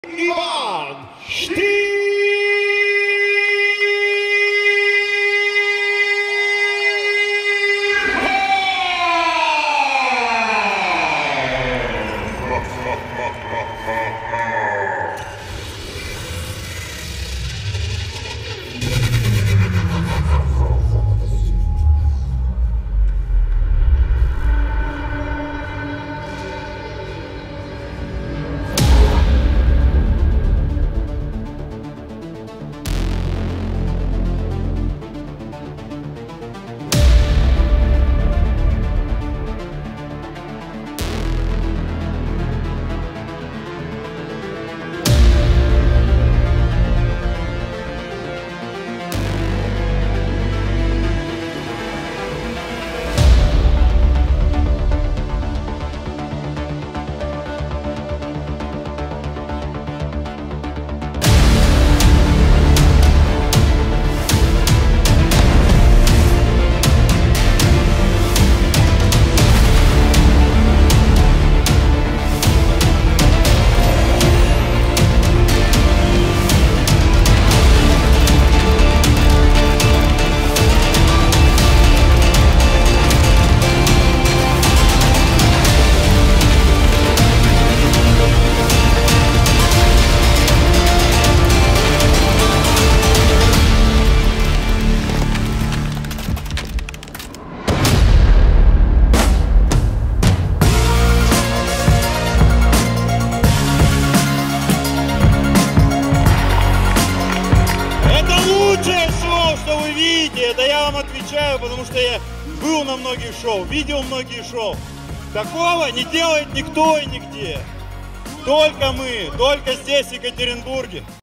Иван Штиль! Это я вам отвечаю, потому что я был на многих шоу, видел многие шоу. Такого не делает никто и нигде. Только мы, только здесь, в Екатеринбурге.